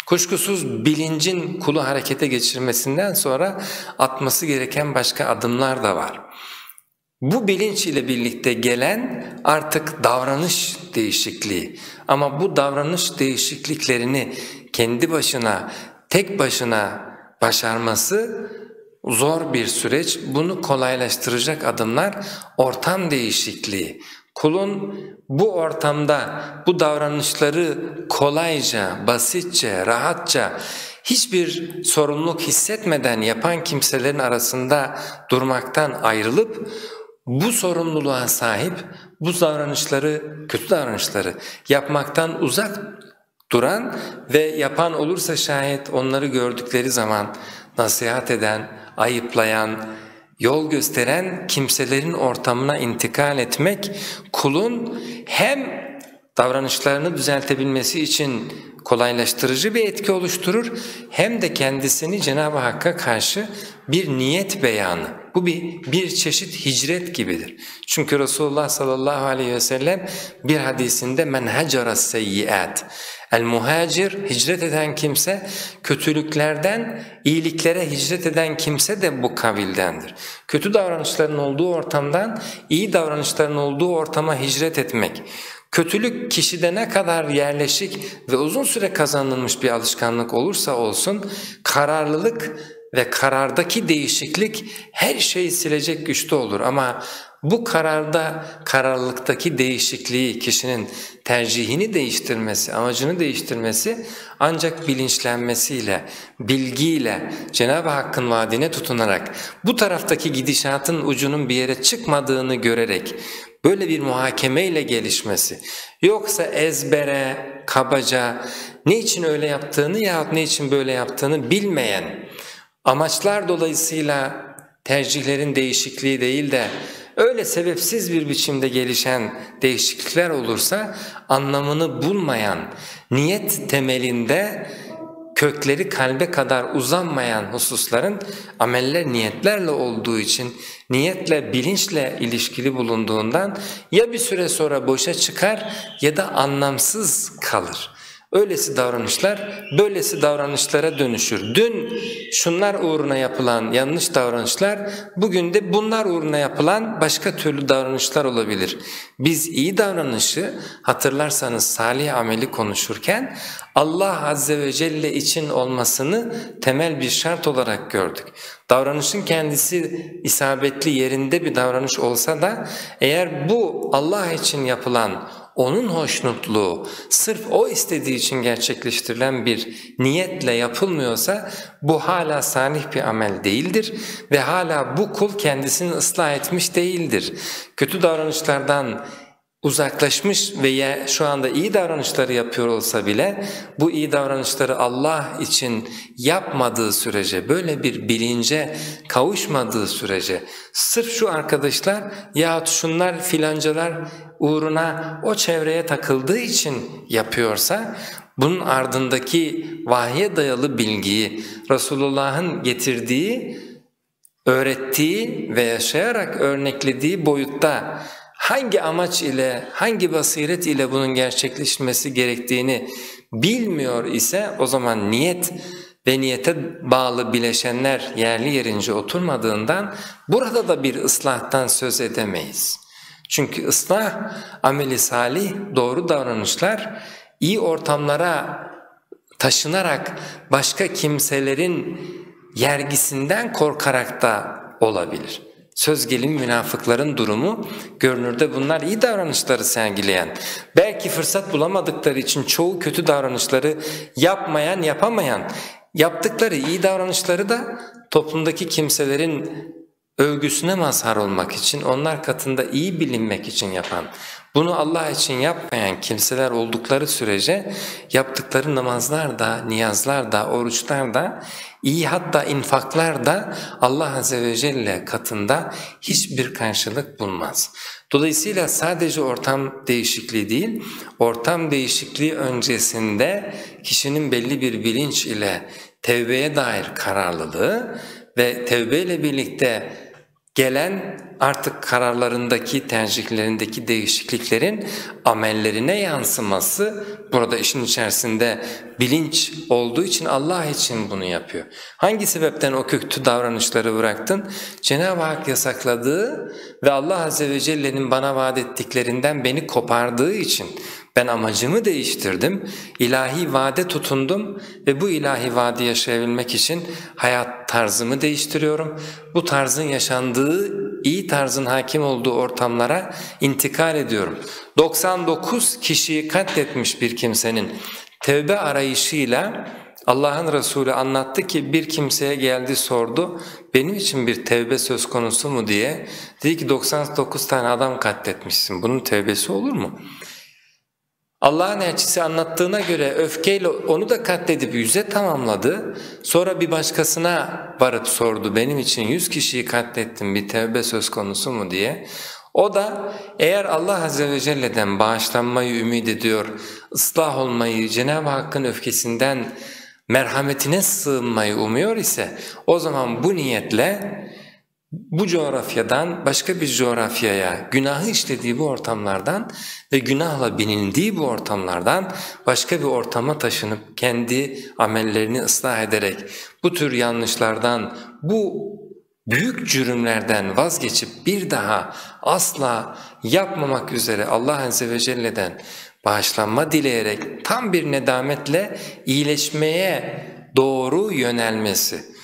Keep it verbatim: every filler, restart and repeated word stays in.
Kuşkusuz bilincin kulu harekete geçirmesinden sonra atması gereken başka adımlar da var. Bu bilinç ile birlikte gelen artık davranış değişikliği. Ama bu davranış değişikliklerini kendi başına, tek başına başarması zor bir süreç. Bunu kolaylaştıracak adımlar ortam değişikliği. Kulun bu ortamda bu davranışları kolayca, basitçe, rahatça, hiçbir sorumluluk hissetmeden yapan kimselerin arasında durmaktan ayrılıp bu sorumluluğa sahip, bu davranışları, kötü davranışları yapmaktan uzak duran ve yapan olursa şayet onları gördükleri zaman nasihat eden, ayıplayan, yol gösteren kimselerin ortamına intikal etmek kulun hem davranışlarını düzeltebilmesi için kolaylaştırıcı bir etki oluşturur hem de kendisini Cenab-ı Hakk'a karşı bir niyet beyanı. Bu bir, bir çeşit hicret gibidir. Çünkü Resulullah sallallahu aleyhi ve sellem bir hadisinde men hacera seyyiat. El muhacir, hicret eden kimse, kötülüklerden iyiliklere hicret eden kimse de bu kabildendir. Kötü davranışların olduğu ortamdan iyi davranışların olduğu ortama hicret etmek. Kötülük kişide ne kadar yerleşik ve uzun süre kazanılmış bir alışkanlık olursa olsun, kararlılık ve karardaki değişiklik her şeyi silecek güçte olur. Ama bu kararda, kararlılıktaki değişikliği, kişinin tercihini değiştirmesi, amacını değiştirmesi ancak bilinçlenmesiyle, bilgiyle, Cenab-ı Hakk'ın vaadine tutunarak, bu taraftaki gidişatın ucunun bir yere çıkmadığını görerek, böyle bir muhakemeyle gelişmesi, yoksa ezbere, kabaca, ne için öyle yaptığını yahut ne için böyle yaptığını bilmeyen, amaçlar dolayısıyla tercihlerin değişikliği değil de öyle sebepsiz bir biçimde gelişen değişiklikler olursa anlamını bulmayan, niyet temelinde kökleri kalbe kadar uzanmayan hususların ameller niyetlerle olduğu için, niyetle, bilinçle ilişkili bulunduğundan ya bir süre sonra boşa çıkar ya da anlamsız kalır. Öylesi davranışlar, böylesi davranışlara dönüşür. Dün şunlar uğruna yapılan yanlış davranışlar, bugün de bunlar uğruna yapılan başka türlü davranışlar olabilir. Biz iyi davranışı, hatırlarsanız salih ameli konuşurken, Allah Azze ve Celle için olmasını temel bir şart olarak gördük. Davranışın kendisi isabetli yerinde bir davranış olsa da, eğer bu Allah için yapılan, onun hoşnutluğu, sırf o istediği için gerçekleştirilen bir niyetle yapılmıyorsa bu hala salih bir amel değildir ve hala bu kul kendisini ıslah etmiş değildir. Kötü davranışlardan uzaklaşmış ve şu anda iyi davranışları yapıyor olsa bile bu iyi davranışları Allah için yapmadığı sürece, böyle bir bilince kavuşmadığı sürece, sırf şu arkadaşlar yahut şunlar filancalar uğruna o çevreye takıldığı için yapıyorsa, bunun ardındaki vahye dayalı bilgiyi, Resulullah'ın getirdiği, öğrettiği ve yaşayarak örneklediği boyutta hangi amaç ile, hangi basiret ile bunun gerçekleşmesi gerektiğini bilmiyor ise, o zaman niyet ve niyete bağlı bileşenler yerli yerince oturmadığından burada da bir ıslahtan söz edemeyiz. Çünkü ıslah, ameli salih, doğru davranışlar iyi ortamlara taşınarak başka kimselerin yergisinden korkarak da olabilir. Söz gelimi münafıkların durumu, görünürde bunlar iyi davranışları sergileyen, belki fırsat bulamadıkları için çoğu kötü davranışları yapmayan, yapamayan, yaptıkları iyi davranışları da toplumdaki kimselerin övgüsüne mazhar olmak için, onlar katında iyi bilinmek için yapan, bunu Allah için yapmayan kimseler oldukları sürece yaptıkları namazlar da, niyazlar da, oruçlar da, iyi hatta infaklar da Allah Azze ve Celle katında hiçbir karşılık bulmaz. Dolayısıyla sadece ortam değişikliği değil, ortam değişikliği öncesinde kişinin belli bir bilinç ile tevbeye dair kararlılığı ve tevbeyle birlikte gelen artık kararlarındaki, tercihlerindeki değişikliklerin amellerine yansıması, burada işin içerisinde bilinç olduğu için Allah için bunu yapıyor. Hangi sebepten o kötü davranışları bıraktın? Cenab-ı Hak yasakladığı ve Allah Azze ve Celle'nin bana vaat ettiklerinden beni kopardığı için ben amacımı değiştirdim, ilahi vaade tutundum ve bu ilahi vaadi yaşayabilmek için hayat tarzımı değiştiriyorum. Bu tarzın yaşandığı, iyi tarzın hakim olduğu ortamlara intikal ediyorum. doksan dokuz kişiyi katletmiş bir kimsenin tevbe arayışıyla Allah'ın Resulü anlattı ki bir kimseye geldi sordu, benim için bir tevbe söz konusu mu diye. Dedi ki doksan dokuz tane adam katletmişsin, bunun tevbesi olur mu? Allah'ın elçisi anlattığına göre öfkeyle onu da katledip yüze tamamladı. Sonra bir başkasına varıp sordu, benim için yüz kişiyi katlettim, bir tevbe söz konusu mu diye. O da eğer Allah Azze ve Celle'den bağışlanmayı ümit ediyor, ıslah olmayı, Cenab-ı Hakk'ın öfkesinden merhametine sığınmayı umuyor ise o zaman bu niyetle bu coğrafyadan başka bir coğrafyaya, günahı işlediği bu ortamlardan ve günahla bilindiği bu ortamlardan başka bir ortama taşınıp kendi amellerini ıslah ederek bu tür yanlışlardan, bu büyük cürümlerden vazgeçip bir daha asla yapmamak üzere Allah Azze ve Celle'den bağışlanma dileyerek tam bir nedametle iyileşmeye doğru yönelmesi.